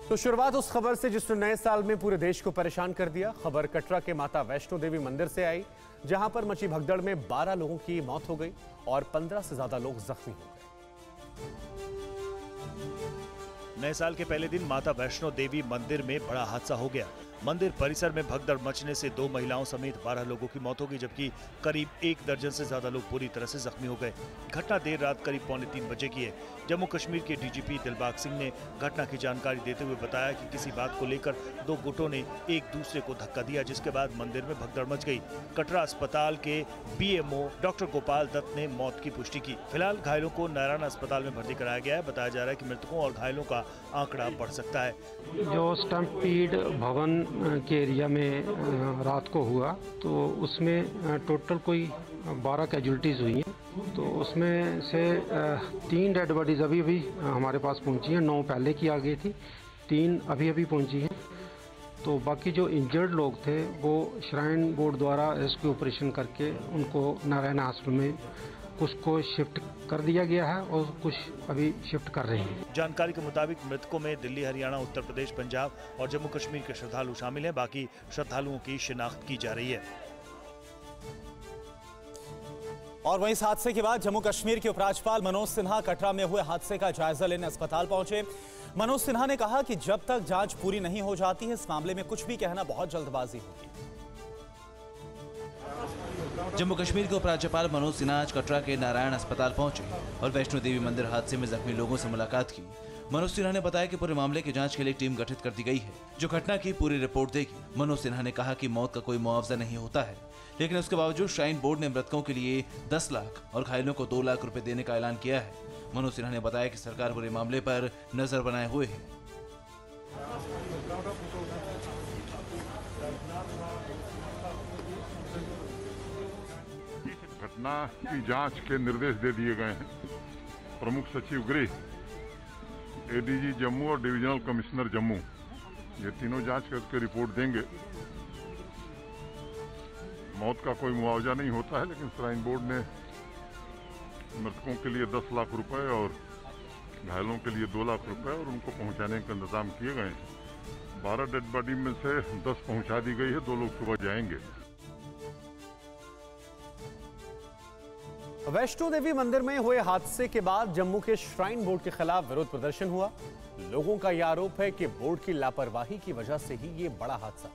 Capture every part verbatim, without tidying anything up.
तो शुरुआत उस खबर से जिसने नए साल में पूरे देश को परेशान कर दिया। खबर कटरा के माता वैष्णो देवी मंदिर से आई, जहां पर मची भगदड़ में बारह लोगों की मौत हो गई और पंद्रह से ज्यादा लोग जख्मी हो गए। नए साल के पहले दिन माता वैष्णो देवी मंदिर में बड़ा हादसा हो गया। मंदिर परिसर में भगदड़ मचने से दो महिलाओं समेत बारह लोगों की मौत हो गई, जबकि करीब एक दर्जन से ज्यादा लोग बुरी तरह से जख्मी हो गए। घटना देर रात करीब पौने तीन बजे की है। जम्मू कश्मीर के डीजीपी दिलबाग सिंह ने घटना की जानकारी देते हुए बताया कि किसी बात को लेकर दो गुटों ने एक दूसरे को धक्का दिया, जिसके बाद मंदिर में भगदड़ मच गई। कटरा अस्पताल के बीएमओ डॉक्टर गोपाल दत्त ने मौत की पुष्टि की। फिलहाल घायलों को नारायण अस्पताल में भर्ती कराया गया है। बताया जा रहा है कि मृतकों और घायलों का आंकड़ा बढ़ सकता है। जो स्टम्पीड भवन के एरिया में रात को हुआ, तो उसमें टोटल कोई बारह कैजुअलिटीज़ हुई हैं। तो उसमें से तीन डेड बॉडीज़ अभी अभी हमारे पास पहुंची हैं। नौ पहले की आ गई थी, तीन अभी अभी पहुंची हैं। तो बाकी जो इंजर्ड लोग थे वो श्राइन बोर्ड द्वारा रेस्क्यू ऑपरेशन करके उनको नारायण हॉस्पिटल में कुछ को शिफ्ट कर दिया गया है और कुछ अभी शिफ्ट कर रहे हैं। जानकारी के मुताबिक मृतकों में दिल्ली, हरियाणा, उत्तर प्रदेश, पंजाब और जम्मू कश्मीर के श्रद्धालु शामिल हैं। बाकी श्रद्धालुओं की शिनाख्त की जा रही है। और वहीं इस हादसे के बाद जम्मू कश्मीर के उपराज्यपाल मनोज सिन्हा कटरा में हुए हादसे का जायजा लेने अस्पताल पहुंचे। मनोज सिन्हा ने कहा कि जब तक जांच पूरी नहीं हो जाती है, इस मामले में कुछ भी कहना बहुत जल्दबाजी होगी। जम्मू कश्मीर के उपराज्यपाल मनोज सिन्हा आज कटरा के नारायण अस्पताल पहुंचे और वैष्णो देवी मंदिर हादसे में जख्मी लोगों से मुलाकात की। मनोज सिन्हा ने बताया कि पूरे मामले की जांच के लिए टीम गठित कर दी गई है, जो घटना की पूरी रिपोर्ट देगी। मनोज सिन्हा ने कहा कि मौत का कोई मुआवजा नहीं होता है, लेकिन उसके बावजूद श्राइन बोर्ड ने मृतकों के लिए दस लाख और घायलों को दो लाख रुपए देने का ऐलान किया है। मनोज सिन्हा ने बताया कि सरकार पूरे मामले पर नजर बनाए हुए है। घटना की जांच के निर्देश दे दिए गए हैं। प्रमुख सचिव गृह, एडीजी जम्मू और डिविजनल कमिश्नर जम्मू, ये तीनों जांच करके रिपोर्ट देंगे। मौत का कोई मुआवजा नहीं होता है, लेकिन श्राइन बोर्ड ने मृतकों के लिए दस लाख रुपए और घायलों के लिए दो लाख रुपए और उनको पहुंचाने का इंतजाम किए गए हैं। बारह डेड बॉडी में से दस पहुंचा दी गई है, दो लोग सुबह जाएंगे। वैष्णो देवी मंदिर में हुए हादसे के बाद जम्मू के श्राइन बोर्ड के खिलाफ विरोध प्रदर्शन हुआ। लोगों का यह आरोप है कि बोर्ड की लापरवाही की वजह से ही ये बड़ा हादसा।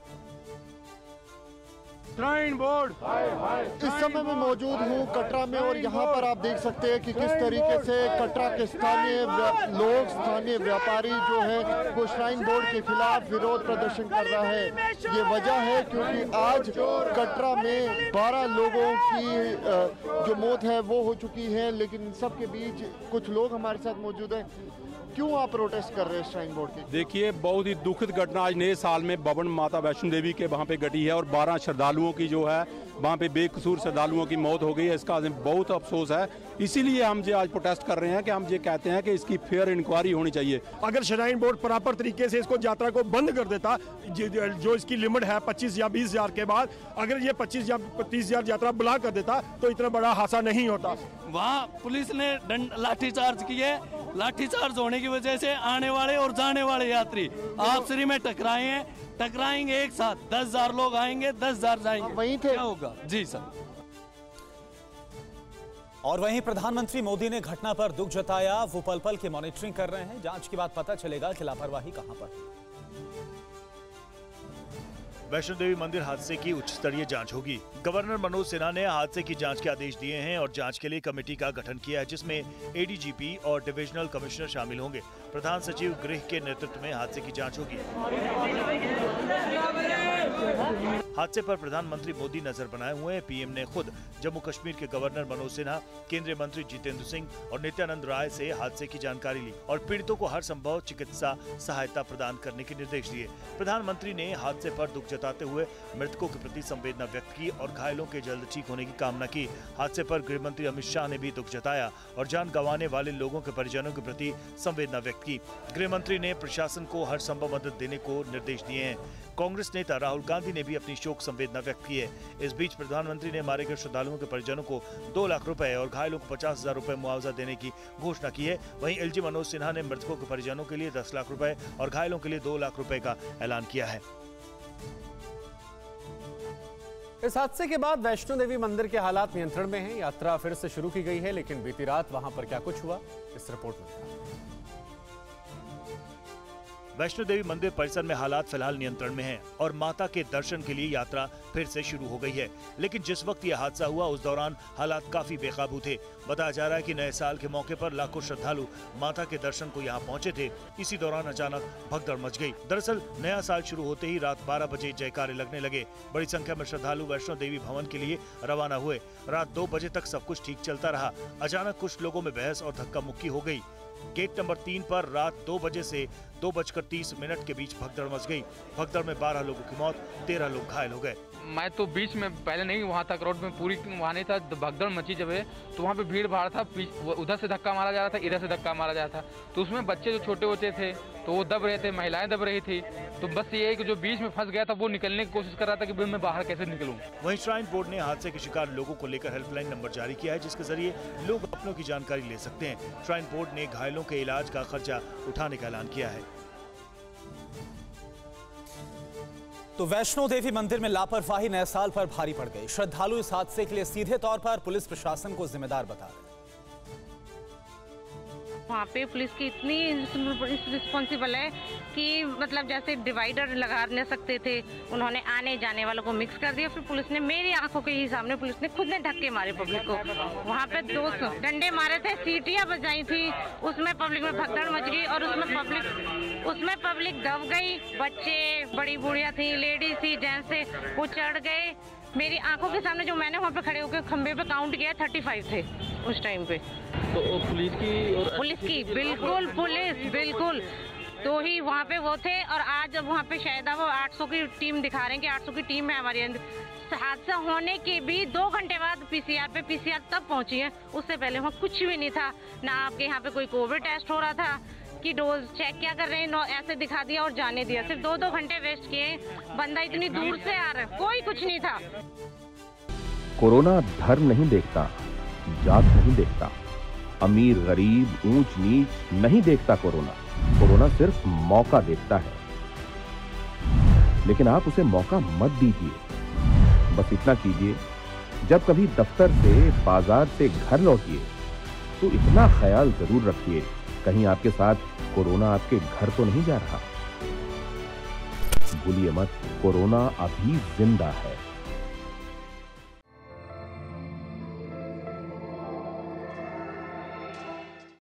श्राइन बोर्ड इस समय मैं मौजूद हूं कटरा में और यहां पर आप देख सकते हैं कि किस तरीके से कटरा के स्थानीय लोग, स्थानीय व्यापारी जो है वो श्राइन बोर्ड के खिलाफ विरोध प्रदर्शन कर रहा है। ये वजह है क्योंकि आज कटरा में बारह लोगों की जो मौत है वो हो चुकी है, लेकिन इन सब के बीच कुछ लोग हमारे साथ मौजूद हैं। क्यों आप प्रोटेस्ट कर रहे हैं श्राइन बोर्ड की? देखिए, बहुत ही दुखद घटना आज नए साल में भवन माता वैष्णो देवी के वहाँ पे घटी है और बारह श्रद्धालुओं की जो है वहाँ पे बेकसूर श्रद्धालुओं की मौत हो गई है। इसका बहुत अफसोस है। इसीलिए हम जो आज प्रोटेस्ट कर रहे हैं कि हम ये कहते हैं कि इसकी फेयर इंक्वायरी होनी चाहिए। अगर श्राइन बोर्ड प्रॉपर तरीके से इसको यात्रा को बंद कर देता, जो इसकी लिमिट है पच्चीस या बीस हजार के बाद, अगर ये पच्चीस या तीस हजार यात्रा बुला कर देता तो इतना बड़ा हादसा नहीं होता। वहाँ पुलिस ने लाठीचार्ज किए। लाठीचार्ज होने की वजह से आने वाले और जाने वाले यात्री आपसी में टकराए हैं, टकराएंगे एक साथ। दस हजार लोग आएंगे, दस हजार जाएंगे। वहीं थे, क्या होगा? जी सर। और वहीं प्रधानमंत्री मोदी ने घटना पर दुख जताया। वो पल पल की मॉनिटरिंग कर रहे हैं। जांच के बाद पता चलेगा कि लापरवाही कहां पर है। वैष्णो देवी मंदिर हादसे की उच्च स्तरीय जांच होगी। गवर्नर मनोज सिन्हा ने हादसे की जांच के आदेश दिए हैं और जांच के लिए कमेटी का गठन किया है, जिसमें एडीजीपी और डिविजनल कमिश्नर शामिल होंगे। प्रधान सचिव गृह के नेतृत्व में हादसे की जांच होगी। हादसे पर प्रधानमंत्री मोदी नजर बनाए हुए हैं। पीएम ने खुद जम्मू कश्मीर के गवर्नर मनोज सिन्हा, केंद्रीय मंत्री जितेंद्र सिंह और नित्यानंद राय से हादसे की जानकारी ली और पीड़ितों को हर संभव चिकित्सा सहायता प्रदान करने के निर्देश दिए। प्रधानमंत्री ने हादसे पर दुख जताते हुए मृतकों के प्रति संवेदना व्यक्त की और घायलों के जल्द ठीक होने की कामना की। हादसे पर गृह मंत्री अमित शाह ने भी दुख जताया और जान गंवाने वाले लोगों के परिजनों के प्रति संवेदना व्यक्त की। गृह मंत्री ने प्रशासन को हर संभव मदद देने को निर्देश दिए हैं। कांग्रेस नेता राहुल गांधी ने भी अपनी शोक संवेदना व्यक्त की है। इस बीच प्रधानमंत्री ने मारे गए श्रद्धालुओं के परिजनों को दो लाख रुपए और घायलों को पचास हजार रुपए मुआवजा देने की घोषणा की है। वहीं एलजी मनोज सिन्हा ने मृतकों के परिजनों के लिए दस लाख रुपए और घायलों के लिए दो लाख रुपए का ऐलान किया है। इस हादसे के बाद वैष्णो देवी मंदिर के हालात नियंत्रण में हैं। यात्रा फिर से शुरू की गई है, लेकिन बीती रात वहां पर क्या कुछ हुआ, इस रिपोर्ट में। वैष्णो देवी मंदिर परिसर में हालात फिलहाल नियंत्रण में हैं और माता के दर्शन के लिए यात्रा फिर से शुरू हो गई है। लेकिन जिस वक्त यह हादसा हुआ उस दौरान हालात काफी बेकाबू थे। बताया जा रहा है कि नए साल के मौके पर लाखों श्रद्धालु माता के दर्शन को यहां पहुंचे थे। इसी दौरान अचानक भगदड़ मच गई। दरअसल नया साल शुरू होते ही रात बारह बजे जयकारे लगने लगे। बड़ी संख्या में श्रद्धालु वैष्णो देवी भवन के लिए रवाना हुए। रात दो बजे तक सब कुछ ठीक चलता रहा। अचानक कुछ लोगों में बहस और धक्का मुक्की हो गई। गेट नंबर तीन पर रात दो बजे से दो बजकर तीस मिनट के बीच भगदड़ मच गई। भगदड़ में बारह लोगों की मौत, तेरह लोग घायल हो गए। मैं तो बीच में पहले नहीं वहाँ तक रोड में पूरी वहाँ नहीं था, भगदड़ मची जब है तो वहाँ पे भीड़ भाड़ था। उधर से धक्का मारा जा रहा था, इधर से धक्का मारा जा रहा था। तो उसमें बच्चे जो छोटे बच्चे थे तो वो दब रहे थे, महिलाएं दब रही थी। तो बस ये है कि जो बीच में फंस गया था वो निकलने की कोशिश कर रहा था कि मैं बाहर कैसे निकलूं। वहीं श्राइन बोर्ड ने हादसे के शिकार लोगों को लेकर हेल्पलाइन नंबर जारी किया है, जिसके जरिए लोग अपनों की जानकारी ले सकते हैं। श्राइन बोर्ड ने घायलों के इलाज का खर्चा उठाने का ऐलान किया है। तो वैष्णो देवी मंदिर में लापरवाही नए साल पर भारी पड़ गई। श्रद्धालु इस हादसे के लिए सीधे तौर पर पुलिस प्रशासन को जिम्मेदार बता रहे हैं। वहाँ पे पुलिस की इतनी रिस्पॉन्सिबल है कि मतलब जैसे डिवाइडर लगा न सकते थे, उन्होंने आने जाने वालों को मिक्स कर दिया। फिर पुलिस ने मेरी आंखों के ही सामने पुलिस ने खुद ने धक्के मारे पब्लिक को। वहाँ पे दो डंडे मारे थे, सीटियाँ बजाई थी, उसमें पब्लिक में भगदड़ मच गई और उसमें पब्लिक उसमें पब्लिक दब गई। बच्चे, बड़ी बुढ़िया थी, लेडीज थी, जेंट्स थे, वो चढ़ गए। मेरी आंखों के सामने जो मैंने वहाँ पे खड़े होकर खंबे पे काउंट किया, थर्टी फाइव थे उस टाइम पे। तो पुलिस की और पुलिस की बिल्कुल पुलिस बिल्कुल तो ही वहाँ पे वो थे। और आज जब वहाँ पे शायद वो आठ सौ की टीम दिखा रहे हैं कि आठ सौ की टीम है हमारे अंदर। हादसा होने के भी दो घंटे बाद पीसीआर पे पीसीआर तब पहुंची है, उससे पहले वहाँ कुछ भी नहीं था। ना आपके यहाँ पे कोई कोविड टेस्ट हो रहा था कि डोज चेक क्या कर रहे हैं, ऐसे दिखा दिया और जाने दिया। सिर्फ दो दो घंटे वेस्ट किए। बंदा इतनी दूर से आ रहा है, कोई कुछ नहीं था। कोरोना धर्म नहीं देखता, जात नहीं देखता, अमीर गरीब ऊंच नीच नहीं देखता। कोरोना कोरोना सिर्फ मौका देखता है, लेकिन आप उसे मौका मत दीजिए। बस इतना कीजिए, जब कभी दफ्तर से बाजार से घर लौटिए तो इतना ख्याल जरूर रखिए कहीं आपके साथ कोरोना आपके घर तो नहीं जा रहा। भूलिए मत, कोरोना अभी जिंदा है।